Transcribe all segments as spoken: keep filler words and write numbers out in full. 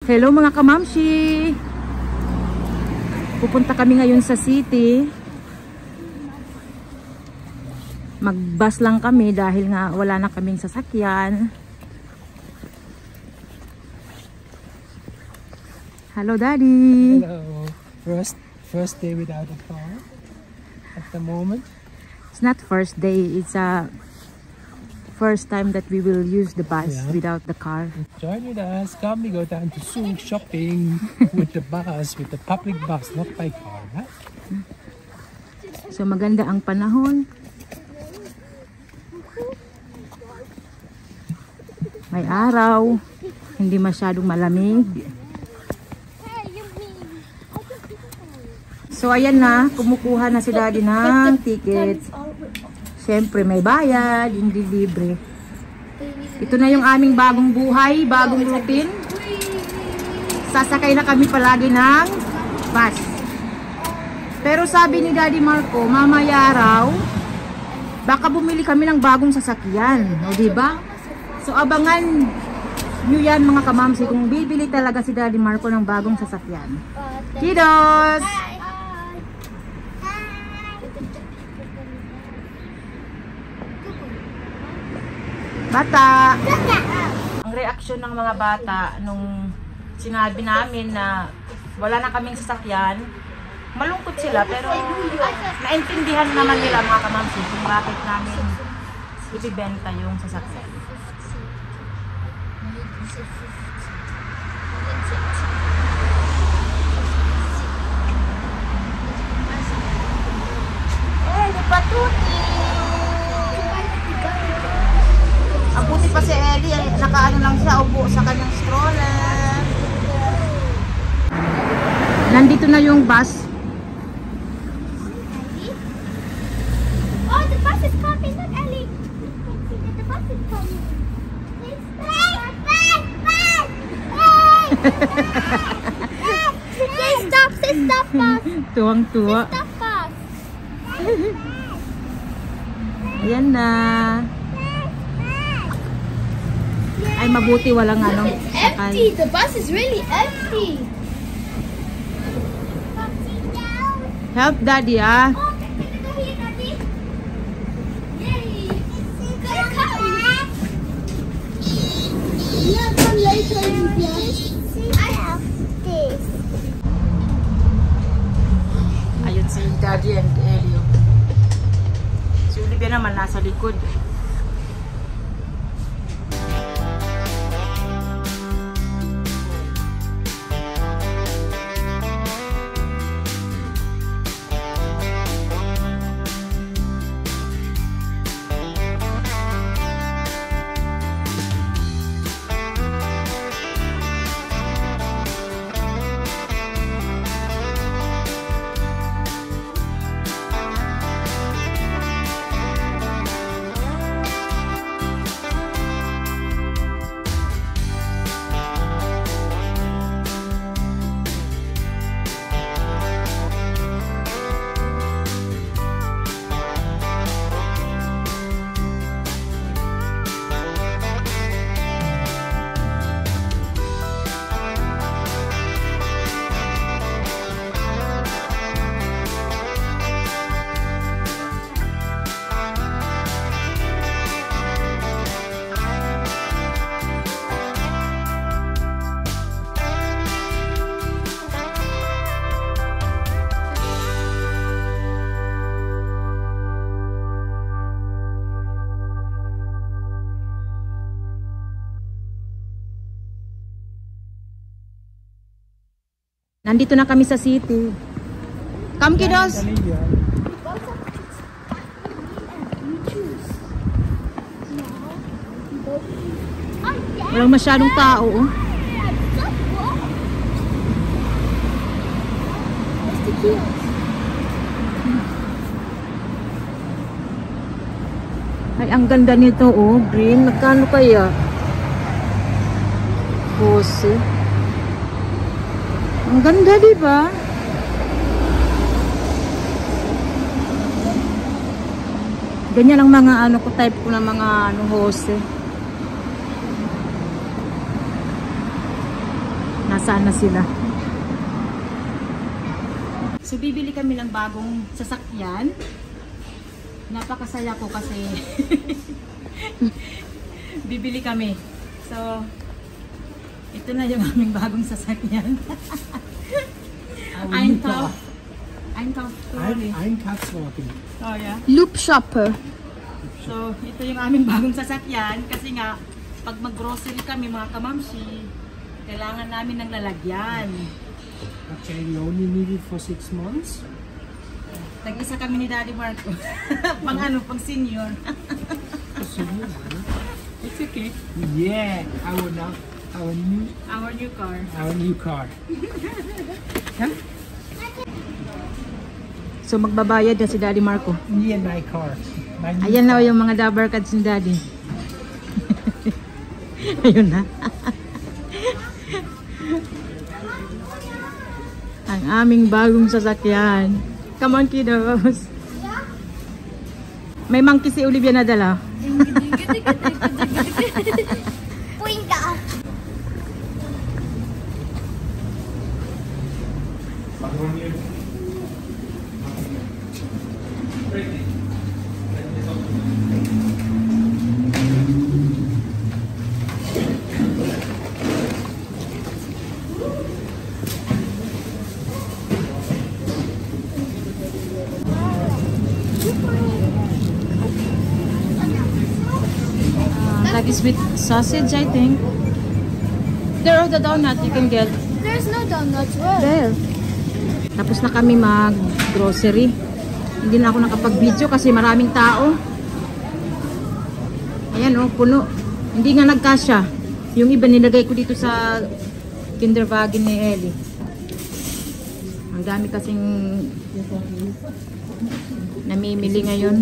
Hello mga kamamshi! Pupunta kami ngayon sa city. Mag-bus lang kami dahil nga wala na kaming sasakyan. Hello Daddy! Hello! First, first day without a car at the moment. It's not first day, it's a first time that we will use the bus yeah. without the car. Join with us. Come, we go down to Souk shopping with the bus, with the public bus, not by car. Right? So maganda ang panahon. May araw, hindi masyadong malamig. So ayan na, kumukuha na si Daddy ng tickets. Siyempre may bayad, hindi libre. Ito na yung aming bagong buhay, bagong routine. Sasakay na kami palagi ng bus. Pero sabi ni Daddy Marco, mamaya raw, baka bumili kami ng bagong sasakyan. O diba? So abangan nyo yan mga kamamsi kung bibili talaga si Daddy Marco ng bagong sasakyan. Kiddos! Bata! Ang reaksyon ng mga bata nung sinabi namin na wala na kaming sasakyan, malungkot sila pero naintindihan naman nila mga kamamsi kung bakit namin ibibenta yung sasakyan. Eh, di patuti! Ang buti pa si Ellie, nakaano lang siya, upo sa kanyang stroller. Nandito na yung bus. Oh, the bus is coming, look Ellie. The bus is coming. Bus, bus, bus, bus. Say stop, say stop bus. Tuwang-tuwa. Say stop bus. Ayan na. Ay, mabuti walang ano. It's empty. The bus is really empty. Help Daddy, ah. Oh, can we go here, Daddy? Yay. Go, come. Yeah, come later, yes. I have this. Ayun si Daddy and Ellie. Si Olivia naman nasa likod. Nandito na kami sa city. Come kiddos! Walang masyadong tao. Oh. Ay, ang ganda nito, oh. Green. Magkano kaya? Pose. Ang ganda, di ba? Ganyan ang mga ano ko, type ko na mga ano, hose. nasaan na sila. So bibili kami ng bagong sasakyan. Napakasaya ko kasi bibili kami. So ito na yung aming bagong sasakyan. Einkauf. Einkauf. Ein, Einkaufswagen. Oh yeah. Loop shopper. So ito yung aming bagong sasakyan kasi nga pag mag-grocery kami mga kamamsi, kailangan namin ng lalagyan. Okay, you only need it for six months. Tag-isa kami ni Daddy Marco. Pang ano, pang senior. It's okay. Yeah, our now, our new, Our new car. our new car. Huh? So magbabayad na si Daddy Marco. Me and my car. My new Ayan na car. yung mga dabar cards ni Daddy. Ayun na. Ang aming bagong sasakyan. Come on, kiddos. May monkey si Olivia na dala. Puinga. That is with sausage, I think. There are the donut you can get. There's no donuts. Where? There. Tapos na kami mag-grocery. Hindi na ako nakapag-video kasi maraming tao. Ayan oh, puno. Hindi nga nagkasya. Yung iba nilagay ko dito sa kinderwagen ni Ellie. Ang dami kasing namimili ngayon.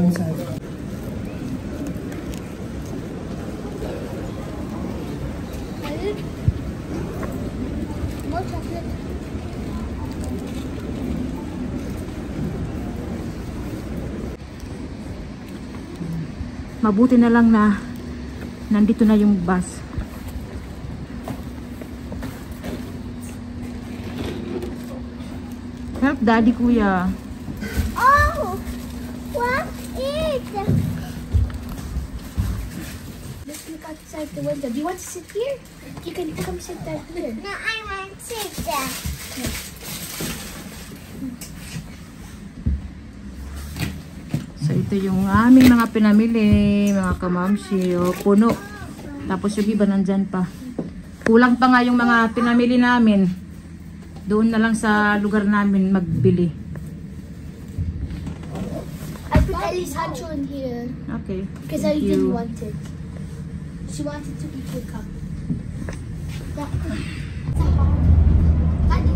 More chocolate. Mabuti na lang na nandito na yung bus. Help Daddy, kuya. Oh, what is? Let's look outside the window. Do you want to sit here? You can come sit down here. No, I want to sit there. So ito yung aming mga pinamili, mga kamamsi, o puno. Tapos yung iba nandyan pa. Kulang pa nga yung mga pinamili namin. Doon na lang sa lugar namin magbili. I put Ellie's hancho in here Okay. because Thank Ellie didn't you. want it. She wanted to eat your cup. Yeah. Daddy.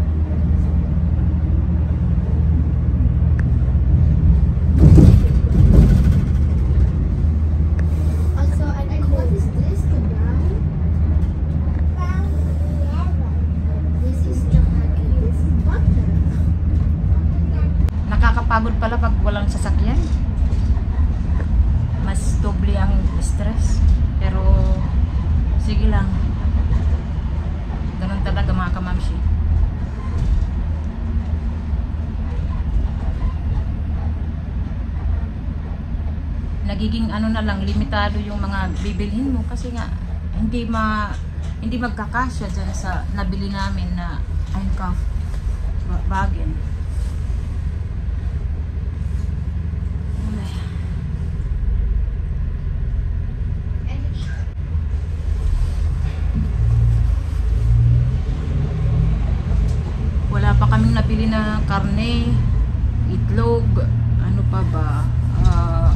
Also, and what is this? The brown? Brown yellow. This is chocolate. This is butter. Nakakapagod pala pag walang sasakyan. Mas doble ang stress. Pero sige lang. Ganun talaga mga kamamsi. Nagiging ano na lang, limitado yung mga bibilhin mo kasi nga hindi ma hindi magkakasya dyan sa nabili namin na Einkauf wagen. Wala pa kaming nabili na karne, itlog, ano pa ba? Ah,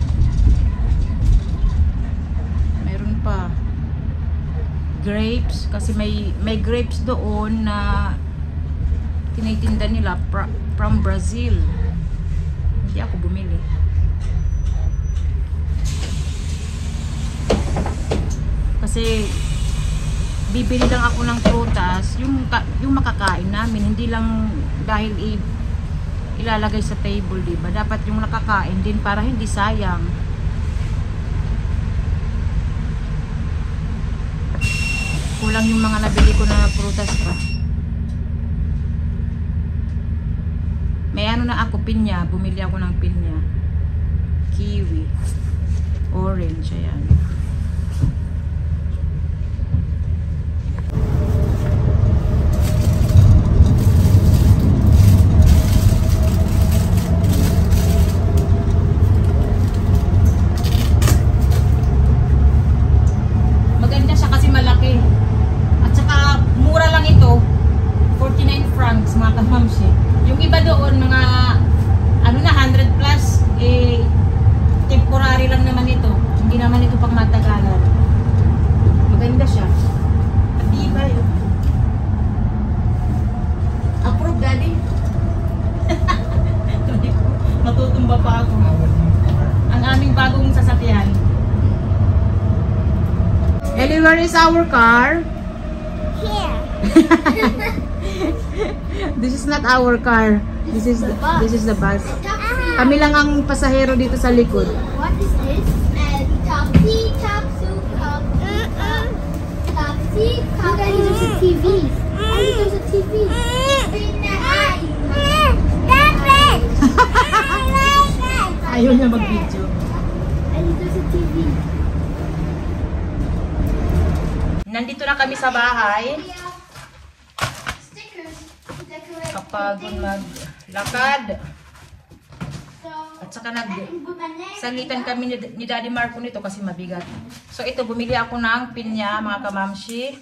meron pa grapes kasi may may grapes doon na tinitinda nila pra, from Brazil. Hindi ako bumili. Kasi bibili lang ako ng prutas, yung yung makakain namin, hindi lang dahil i, ilalagay sa table, di ba? Dapat yung nakakain din para hindi sayang. kulang yung mga nabili ko na prutas pa. May ano na ako, pinya. Bumili ako ng pinya. Kiwi. Orange, ayan. Maganda siya kasi malaki. At saka mura lang ito. forty-nine francs mga kamamsi. Yung iba doon mga ano na one hundred plus, eh temporary lang naman ito. Hindi naman ito pang matagalan. Maganda siya. Matibay. Oh. Approve, Daddy? Matutumba pa ako. Ang aming bagong sasakyan. Ellie, where is our car? Here. This is not our car. This is the, this is the bus. Taxi. Kami lang ang pasahero dito sa likod. What is this? And taxi, taxi, taxi, taxi. Look, Daddy, there's a T V. Daddy, there's a T V. Stop it! Ayaw niya mag-video. Daddy, there's a T V. Nandito na kami sa bahay. Stickers. Decorate. Kapag maglakad. So, At saka nag put my name. salitan kami ni, ni Daddy Marco nito kasi mabigat. So ito, bumili ako ng pinya mga kamamshi.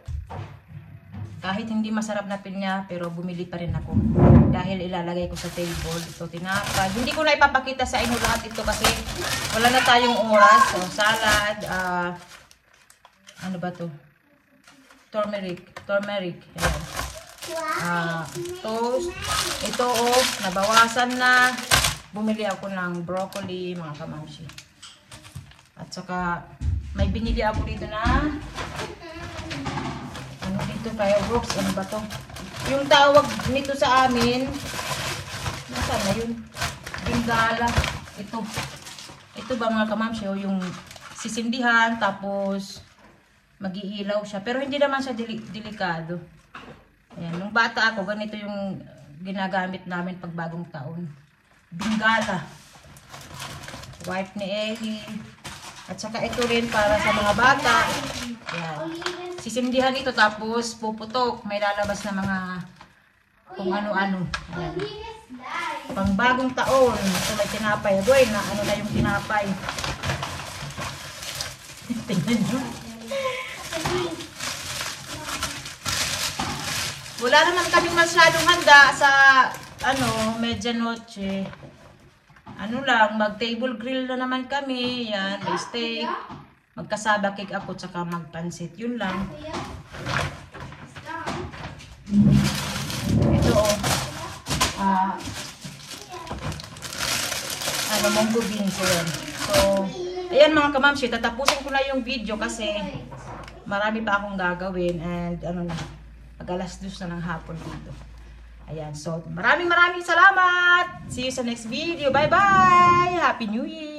Kahit hindi masarap na pinya, pero bumili pa rin ako. Dahil ilalagay ko sa table. Ito, tinapay. Hindi ko na ipapakita sa inyo lahat ito kasi wala na tayong oras. So, salad. Uh, ano ba to? Turmeric. Turmeric. Ayan. Uh, toast. Ito, oh, nabawasan na. Bumili ako ng broccoli, mga kamamshi. At saka, may binili ako dito na ano dito kaya Brooks, ano ba to? Yung tawag nito sa amin, nasaan na yun? Bingala. Ito. Ito ba mga kamamshi, oh, yung sisindihan, tapos mag-iilaw siya. Pero hindi naman siya deli delikado. Ayan, nung bata ako, ganito yung ginagamit namin pag bagong taon. Bingala. Wife ni Ellie. At saka ito rin para sa mga bata. Ayan. Sisindihan ito tapos puputok. May lalabas na mga kung ano-ano. Ayan. Pang bagong taon. Ito may tinapay. Boy, na ano na yung tinapay. Tingnan nyo. Wala naman kaming masyadong handa sa ano, medianoche. Ano lang, mag-table grill na naman kami. Yan, may steak. Magkasaba cake ako, tsaka magpansit. Yun lang. Ito, oh. Ah, ano, munggo beans. Yan. So, ayan mga kamamshi, tatapusin ko na yung video kasi marami pa akong gagawin. And, ano na, pag alas dos na ng hapon dito. Ayan, so maraming maraming salamat. See you sa next video. Bye-bye. Happy New Year.